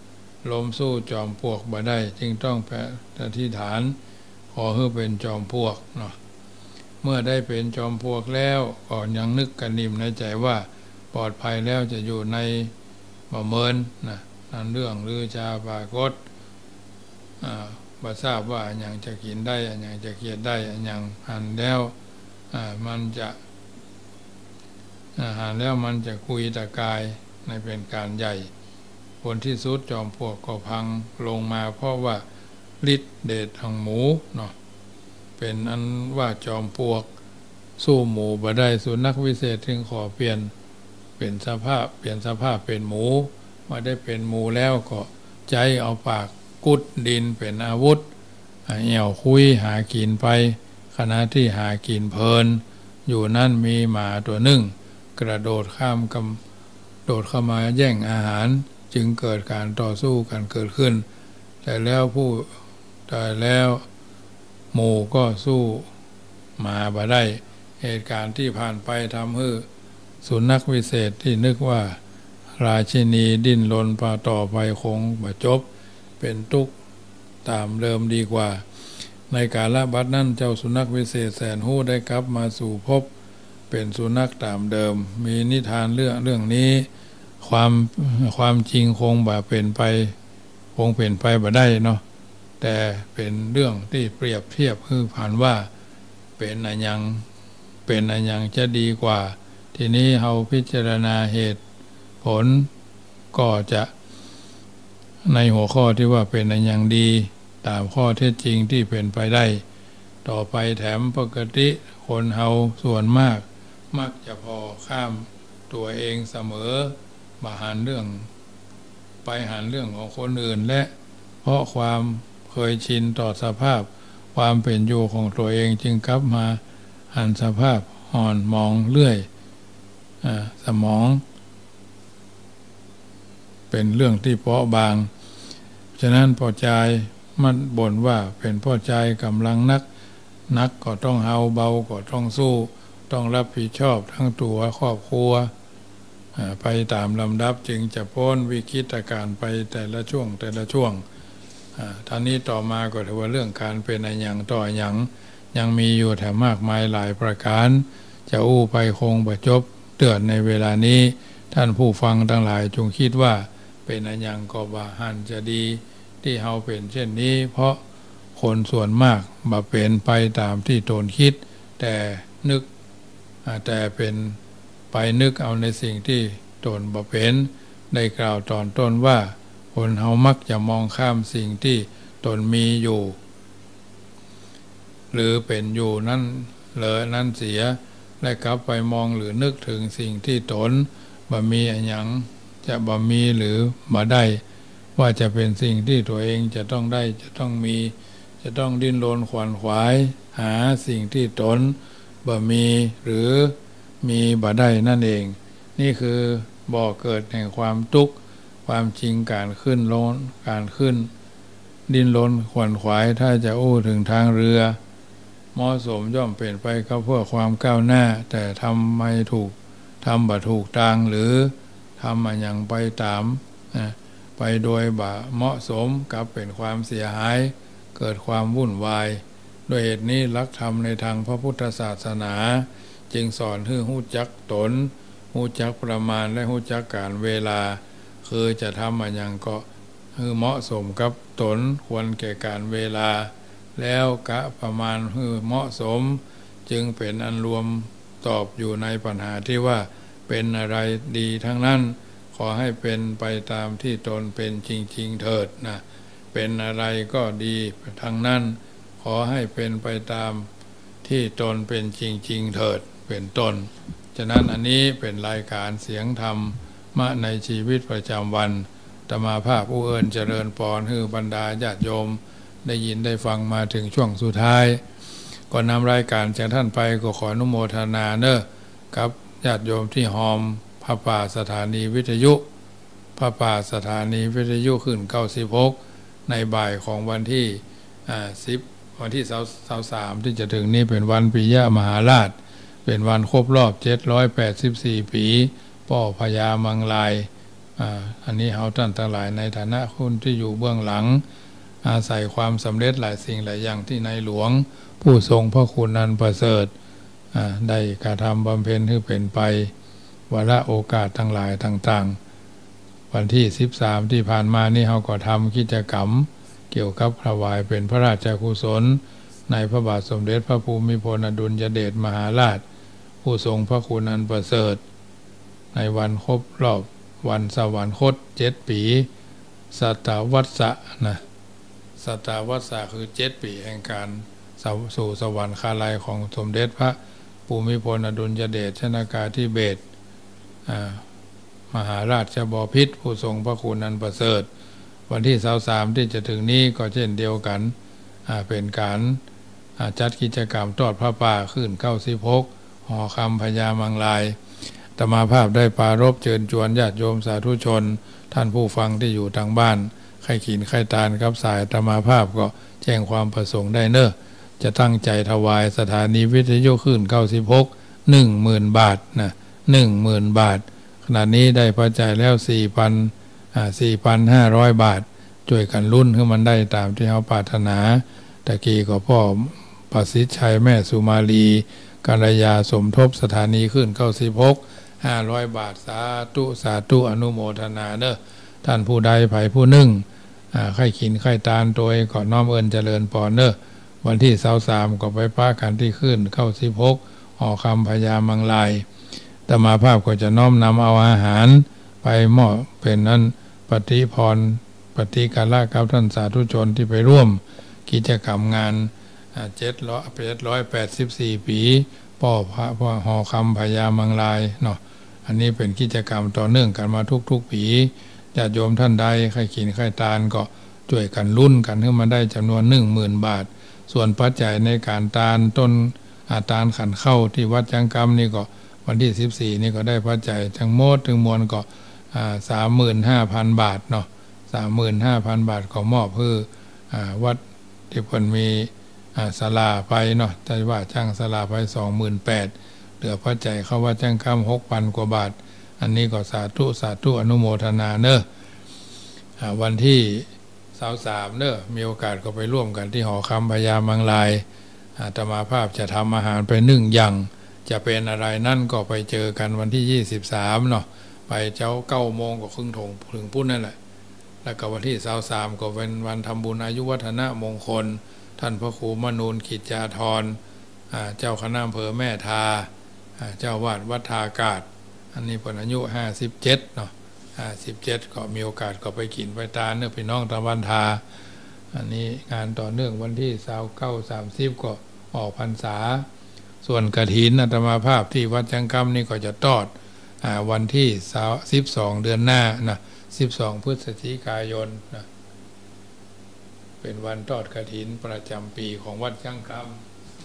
ลมสู้จอมปลวกบ่ได้จึงต้องแผ่อธิษฐานขอให้เป็นจอมปลวกเนาะเมื่อได้เป็นจอมปลวกแล้วก็ยังนึกกันนิ่มในใจว่าปลอดภัยแล้วจะอยู่ในบ่เมินนะนั่นเรื่องลือชาปากฏอ่าบ่ทราบว่าอันยังจะกินได้อันยังจะเกียดได้อันยังหันแล้วอ่ามันจะอาหารแล้วมันจะคุยตะกายในเป็นการใหญ่ผลที่สุดจอมปลวกก็พังลงมาเพราะว่าฤทธิ์เดชของหมูเนาะเป็นอันว่าจอมปลวกสู้หมูบ่ได้สุนัขวิเศษจึงขอเปลี่ยนเป็นสภาพเปลี่ยนสภาพเป็นหมูมาได้เป็นหมูแล้วก็ใจเอาปากกุดดินเป็นอาวุธเหี่ยวคุยหากินไปขณะที่หากินเพลินอยู่นั่นมีหมาตัวหนึ่งกระโดดข้ามกำโดดเข้ามาแย่งอาหารจึงเกิดการต่อสู้กันเกิดขึ้นแต่แล้วผู้แต่แล้วหมูก็สู้หมาบ่ได้เหตุการณ์ที่ผ่านไปทำให้สุนัขวิเศษที่นึกว่าราชินีดิ้นรนปาต่อไปคงบ่จบเป็นทุกข์ตามเดิมดีกว่าในกาลบัดนั้นเจ้าสุนัขวิเศษแสนหู้ได้กลับมาสู่ภพเป็นสุนัขตามเดิมมีนิทานเรื่องเรื่องนี้ความความจริงคงบ่เป็นไปคงเป็นไปบ่ได้เนาะแต่เป็นเรื่องที่เปรียบเทียบคือผ่านว่าเป็นอันยังเป็นอันยังจะดีกว่าทีนี้เฮาพิจารณาเหตุผลก็จะในหัวข้อที่ว่าเป็นอันยังดีตามข้อเท็จจริงที่เป็นไปได้ต่อไปแถมปกติคนเฮาส่วนมากมักจะพอข้ามตัวเองเสมอมาหันเรื่องไปหันเรื่องของคนอื่นและเพราะความเคยชินต่อสภาพความเป็นอยู่ของตัวเองจึงกลับมาหันสภาพอ่อนมองเรื่อยอ่าสมองเป็นเรื่องที่เปราะบางฉะนั้นพอใจมันบ่นว่าเป็นพ่อใจกำลังนักนักก็ต้องเอาเบาก็ต้องสู้ต้องรับผิดชอบทั้งตัวครอบครัวไปตามลำดับจึงจะพ้นวิกฤตการณ์ไปแต่ละช่วงแต่ละช่วงท่านี้ต่อมาก็ถือว่าเรื่องการเป็นอันยังต่ออันยังยังมีอยู่แถมมากมายหลายประการจะอู้ไปคงบ่จบเตือนในเวลานี้ท่านผู้ฟังทั้งหลายจงคิดว่าเป็นอันยังก็บ่หันจะดีที่เฮาเป็นเช่นนี้เพราะคนส่วนมากบ่เป็นไปตามที่ตนคิดแต่นึกแต่เป็นไปนึกเอาในสิ่งที่ตนบ่เป็นได้กล่าวตอนต้นว่าคนเฮามักจะมองข้ามสิ่งที่ตนมีอยู่หรือเป็นอยู่นั่นเลยนั่นเสียและกลับไปมองหรือนึกถึงสิ่งที่ตนบ่มีอันหยังจะบ่มีหรือบ่ได้ว่าจะเป็นสิ่งที่ตัวเองจะต้องได้จะต้องมีจะต้องดิ้นรนขวนขวายหาสิ่งที่ตนบ่มีหรือมีบ่ได้นั่นเองนี่คือบ่อเกิดแห่งความทุกข์ความจริงการขึ้นลงการขึ้นดิ้นรนขวนขวายถ้าจะอู้ถึงทางเรือเหมาะสมย่อมเป็นไปก็เพื่อความก้าวหน้าแต่ทำไม่ถูกทำบ่ถูกทางหรือทำมันยังไปตามไปโดยบ่เหมาะสมกับเป็นความเสียหายเกิดความวุ่นวายด้วยเหตุนี้หลักธรรมในทางพระพุทธศาสนาจึงสอนให้รู้จักตนรู้จักประมาณและรู้จักการเวลาคือจะทำมันยังก็คือเหมาะสมกับตนควรแก่การเวลาแล้วกะประมาณคือเหมาะสมจึงเป็นอันรวมตอบอยู่ในปัญหาที่ว่าเป็นอะไรดีทั้งนั้นขอให้เป็นไปตามที่ตนเป็นจริงๆเถิดนะเป็นอะไรก็ดีทั้งนั้นขอให้เป็นไปตามที่ตนเป็นจริงๆเถิดเป็นต้นฉะนั้นอันนี้เป็นรายการเสียงธรรมมาในชีวิตประจำวันตมาภาพผู้เอิญเจริญปอนคือบรรดาญาติโยมได้ยินได้ฟังมาถึงช่วงสุดท้ายก่อนนำรายการจากท่านไปก็ขออนุโมทนาเนอะกับญาติโยมที่หอมพระป่าสถานีวิทยุพระป่าสถานีวิทยุขึ้นเก้าสิบหกในบ่ายของวันที่อ่าสิบวันที่สามที่จะถึงนี้เป็นวันปิยมหาราชเป็นวันครบรอบเจ็ดร้อยแปดสิบสี่ปีป่อพญามังลายอันนี้เฮาท่านทั้งหลายในฐานะคนที่อยู่เบื้องหลังอาศัยความสำเร็จหลายสิ่งหลายอย่างที่ในหลวงผู้ทรงพระคุณนันประเสริฐได้กระทำบำเพ็ญให้เป็นไปวาระโอกาสทั้งหลายต่างๆวันที่สิบสามที่ผ่านมานี่เฮาก็ทำกิจกรรมเกี่ยวกับถวายเป็นพระราชกุศลในพระบาทสมเด็จพระภูมิพลอดุลยเดชมหาราชผู้ทรงพระคุณอันประเสริฐในวันครบรอบวันสวรรคตเจ็ดปีสัตวัฏสะนะสัตวัฏสะคือเจ็ดปีแห่งการสู่สวรรคาลัยของสมเด็จพระภูมิพลอดุลยเดชชนากาธิเบศรมหาราชบพิตรผู้ทรงพระคุณอันประเสริฐวันที่ยี่สิบสามที่จะถึงนี้ก็เช่นเดียวกันเป็นการจัดกิจกรรมทอดพระป่าขึ้นเก้าสิบหกหอคำพญามังลายอาตมาภาพได้ปรารภเชิญชวนญาติโยมสาธุชนท่านผู้ฟังที่อยู่ทางบ้านใครขีนใครตาลครับสายอาตมาภาพก็แจ้งความประสงค์ได้เนอะจะตั้งใจถวายสถานีวิทยุขึ้นเก้าสิบหกหนึ่งหมื่นบาทนะหนึ่งหมื่นบาทขณะนี้ได้ปัจจัยแล้วสี่พันอ่าสี่พันห้าร้อยบาทช่วยกันรุ่นให้มันได้ตามที่เขาปรารถนาตะกี้ก็พ่อประสิทธิ์ชัยแม่สุมาลีกัลยาสมทบสถานีขึ้นเก้าสิบหกห้าร้อยบาทสาธุสาธุอนุโมทนาเนอะท่านผู้ใดไผผู้หนึ่งอ่าไข่ขินไข่ตาลตัวเองก็น้อมเอิญเจริญปอนเนอะวันที่เสาสามก็ไปป้ากันที่ขึ้นเก้าสิบหกหอคำพญามังลายอาตมาภาพก็จะน้อมนำเอาอาหารไปมอบเป็นนั้นปฏิพรปฏิกาละกับท่านสาธุชนที่ไปร่วมกิจกรรมงานเจ็ดร้อยเจ็ดร้อยแปดสิบสี่ปีป่อพระพ่อหอคำพญามังลายเนาะอันนี้เป็นกิจกรรมต่อเนื่องกันมาทุกๆปีญาติโยมท่านใดใครขินใครตาลก็ช่วยกันรุ่นกันให้มาได้จำนวนหนึ่งหมื่นบาทส่วนปัจจัยในการตาลต้นอาตาลขันเข้าที่วัดจังกรรมนี่ก็วันที่สิบสี่นี่ก็ได้ปัจจัยทั้งหมดถึงมวลก็สามหมื่นห้าพันบาทเนาะสามหมื่นห้าพันบาทก็มอบเพื่อวัดที่เพิ่นมีศาลาไปเนาะแต่ว่าจ้างศาลาไปสองหมื่นแปดเหลือปัจจัยเข้าวัดจังกรรมหกพันกว่าบาทอันนี้ก็สาธุสาธุอนุโมทนาเนอะวันที่สาวสามเนอะมีโอกาสก็ไปร่วมกันที่หอคำพญามังลายอาตมาภาพจะทำอาหารไปนึ่งอย่างจะเป็นอะไรนั่นก็ไปเจอกันวันที่ยี่สิบสามเนาะไปเจ้าเก้าโมงก็ครึ่งถงถึงพุ่นนั่นแหละแล้วก็วันที่สาวสามก็เป็นวันทำบุญอายุวัฒนะมงคลท่านพระครูมนูนขิจจาธรเจ้าคณะอำเภอแม่ทาเจ้าวาดวัดทากาศอันนี้เป็นอายุห้าสิบเจ็ดเนาะห้าสิบเจ็ดก็มีโอกาสก็ไปกินไปตาเนื้อพี่น้องตะวันทาอันนี้งานต่อเนื่องวันที่สาวเก้าสามสิบก็ออกพรรษาส่วนกฐินอาตมาภาพที่วัดจังกรรมนี่ก็จะทอดวันที่สิบสองเดือนหน้านะสิบสองพฤศจิกายนนะเป็นวันทอดกฐินประจำปีของวัดจังกรรม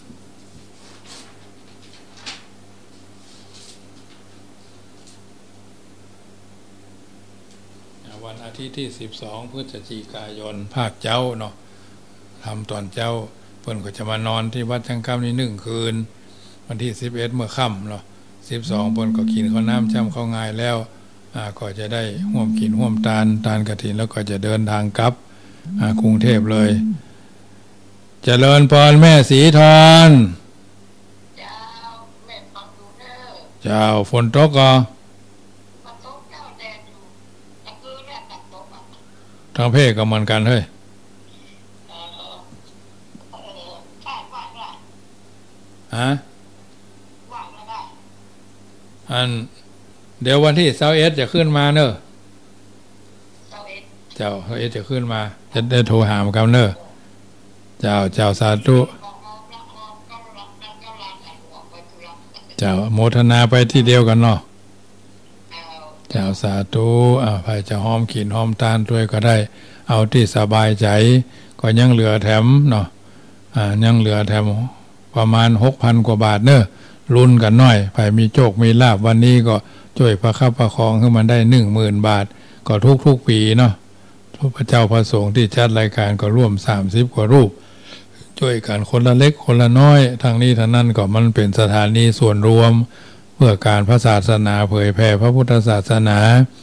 วันอาทิตย์ที่สิบสองพฤศจิกายนภาคเจ้าเนาะทำตอนเจ้าเพิ่นก็จะมานอนที่วัดจังกรรมนี่หนึ่งคืนวันที่สิบเอ็ดเมื่อค่ำเนาะสิบสองเพิ่นก็กินข้าวน้ำจ้ำข้าวง่ายแล้วอ่าก็จะได้ร่วมกินร่วมทานทานกฐินแล้วก็จะเดินทางกลับกรุงเทพเลยเจริญพรแม่ศรีธรเจ้าแม่ฟังดูเด้อเจ้าฝนตกอ่ะทางเพศก็เหมือนกันเฮ้ยฮะอันเดี๋ยววันที่เสาร์เอสจะขึ้นมาเนอะเจ้าเสาร์เอสจะขึ้นมาจะได้โทรหามากันเนอะเจ้าเจ้าสาธุเจ้าโมทนาไปที่เดียวกันเนาะเจ้าสาธุอ่าใครจะหอมขีนหอมตาลด้วยก็ได้เอาที่สบายใจก็ยังเหลือแถมเนาะอ่ายังเหลือแถมประมาณหกพันกว่าบาทเนอะรุ่นกันหน่อยใครมีโชคมีลาภวันนี้ก็ช่วยประคับประคองขึ้นมาได้หนึ่งหมื่นบาทก็ทุกทุกปีเนาะพระเจ้าพระสงฆ์ที่จัดรายการก็ร่วมสามสิบกว่ารูปช่วยกันคนละเล็กคนละน้อยทางนี้ทางนั้นก็มันเป็นสถานีส่วนรวมเพื่อการพระศาสนาเผยแผ่พระพุทธศาสนา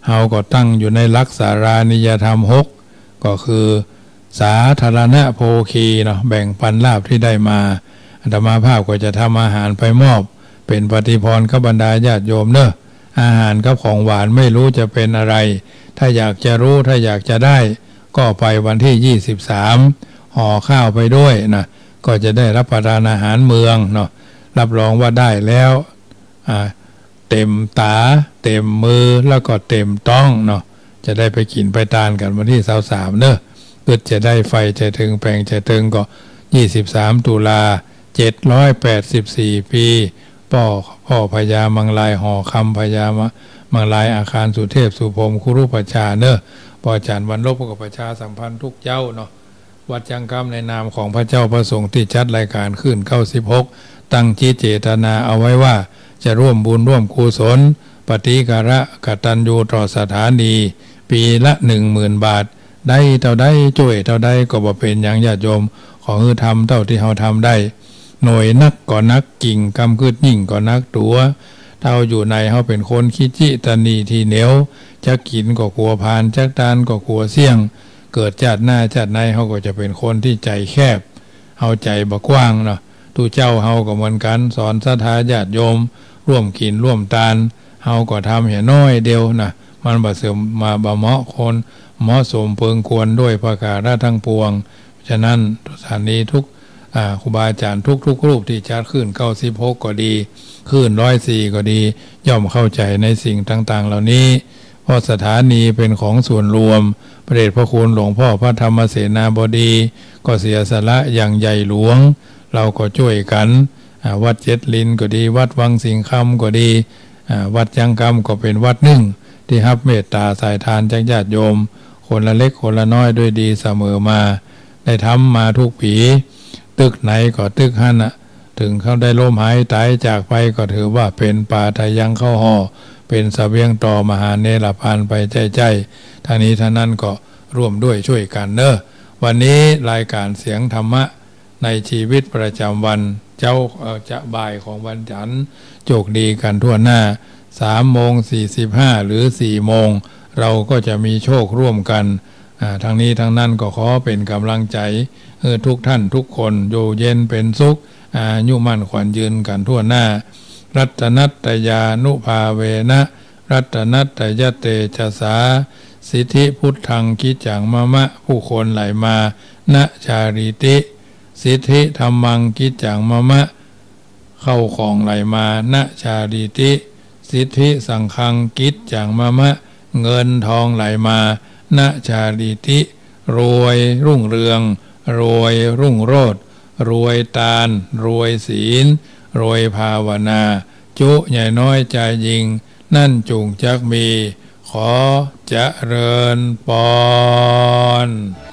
เฮาก็ตั้งอยู่ในลักษารานิยธรรมหกก็คือสาธารณโภคีเนาะแบ่งปันลาภที่ได้มาอาตมาภาพก็จะทำอาหารไปมอบเป็นปฏิพรกับบรรดาญาติโยมเนอะอาหารกับของหวานไม่รู้จะเป็นอะไรถ้าอยากจะรู้ถ้าอยากจะได้ก็ไปวันที่ยี่สิบสามห่อข้าวไปด้วยนะก็จะได้รับประทานอาหารเมืองเนาะรับรองว่าได้แล้วอ่าเต็มตาเต็มมือแล้วก็เต็มต้องเนาะจะได้ไปกินไปทานกันวันที่สามเนอะเพื่อจะได้ไฟจะถึงแปลงจะถึงก็ยี่สิบสามตุลาเจ็ดร้อยแปดสิบสี่ปีพ่อพ่อพญามังลายห่อคำพญามังลายอาคารสุเทพสุพรมคุรุปชาเนอะปอจันวันลบกับประชาสัมพันธ์ทุกเจ้าเนาะวัดจังกำในนามของพระเจ้าประสงค์ที่จัดรายการขึ้นเก้าสิบหกตั้งจิตเจตนาเอาไว้ว่าจะร่วมบุญร่วมกุศลปฏิการะกตัญญูต่อสถานีปีละหนึ่งหมื่นบาทได้เท่าได้ช่วยเท่าได้ก็บ่เป็นอย่างญาติโยมขอให้ทำเท่าที่เราทำได้หน่วยนักก็นักกิ่งกำคืดยิ่งก็นักตัวเท่าอยู่ในเขาเป็นคนคิดจิตนีทีเหนียวจะกินก็กลัวพานจักตานก็กลัวเสี่ยงเกิดจัดหน้าจัดในเขาก็จะเป็นคนที่ใจแคบเอาใจบ่กว้างเนาะตูเจ้าเฮาก็เหมือนกันสอนศรัทธาญาติโยมร่วมกินร่วมทานเฮาก็ทำเห็นน้อยเดียวนะมันบ่เสริมมาบ่เหมาะคนเหมาะสมเพิงควรด้วยประการทั้งปวงฉะนั้นสถานีทุกครูบาอาจารย์ทุกทุกรูปที่จัดขึ้นเก้าสิบหกก็ดีขึ้นร้อยสี่ก็ดีย่อมเข้าใจในสิ่งต่างๆเหล่านี้เพราะสถานีเป็นของส่วนรวมพระเดชพระคุณหลวงพ่อพระธรรมเสนาบดีก็เสียสละอย่างใหญ่หลวงเราก็ช่วยกันวัดเจ็ดลินก็ดีวัดวังสิงคำก็ดีวัดจังกำก็เป็นวัดหนึ่งที่รับเมตตาสายทานจากญาติโยมคนละเล็กคนละน้อยด้วยดีเสมอมาได้ทำมาทุกปีตึกไหนก็ตึกหันอ่ะถึงเขาได้ล้มหายตายจากไปก็ถือว่าเป็นป่าทายังเข้าห่อเป็นเสบียงต่อมหาเนรพานไปใจใจท่านี้ท่านั้นก็ร่วมด้วยช่วยกันเนอะวันนี้รายการเสียงธรรมะในชีวิตประจำวันเจ้าจะบ่ายของวันจันทร์โชคดีกันทั่วหน้าสามโมงสี่สิบห้าหรือสี่โมงเราก็จะมีโชคร่วมกันทางนี้ทางนั้นก็ขอเป็นกำลังใจเออทุกท่านทุกคนอยู่เย็นเป็นสุขอายุมั่นขวัญยืนกันทั่วหน้ารัตนัตยานุภาเวนะรัตนัตยเตชะสาสิทธิพุทธังคิจังมะมะผู้คนไหลมานะชาริติสิทธิธรรมังคิจังมะมะเข้าของไหลมานะชาริติสิทธิสังฆังกิจจังมะมะเงินทองไหลมานะชาริติรวยรุ่งเรืองรวยรุ่งโรจน์รวยตาลรวยศีลรวยภาวนาจุใหญ่น้อยใจยิงนั่นจุงจักมีขอเจริญพร